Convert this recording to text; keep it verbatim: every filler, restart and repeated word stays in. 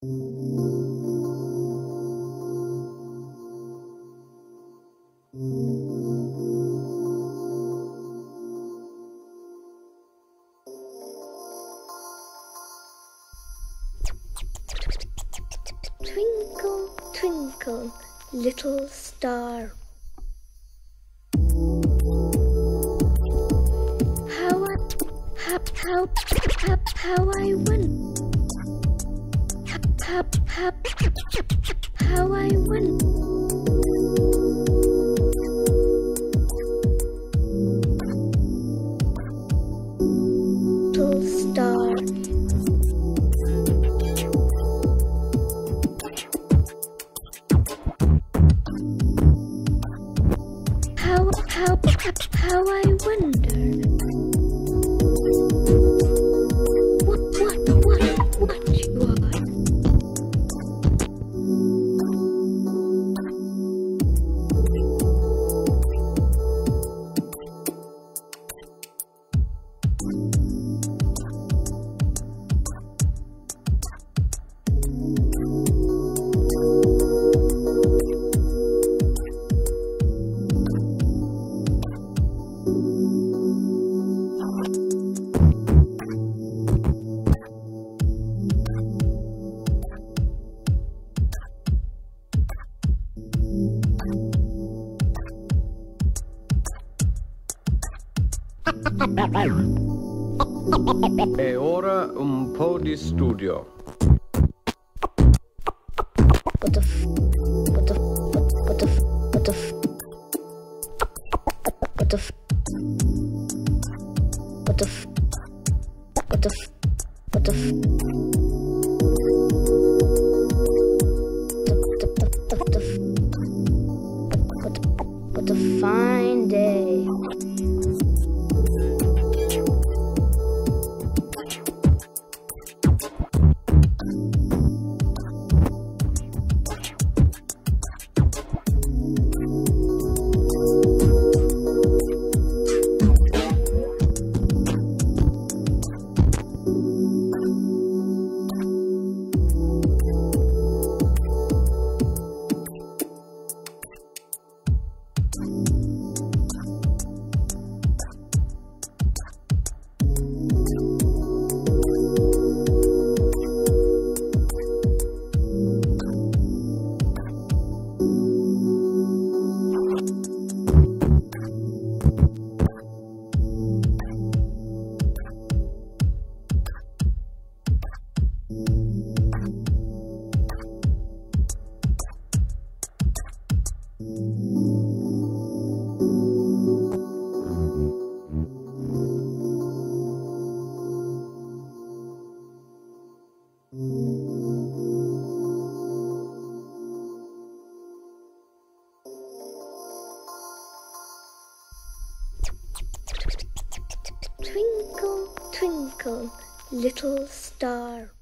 Twinkle, twinkle, little star. How I, how, how, how, how I won. How, how, how I won. Little star. How, how, how I wonder. What, what, what, what you are. E ora un po' di studio. What the f... What the f... What the f... What the f... What the f... What the f... What the f... What the f... What a fine day. Twinkle, twinkle, little star.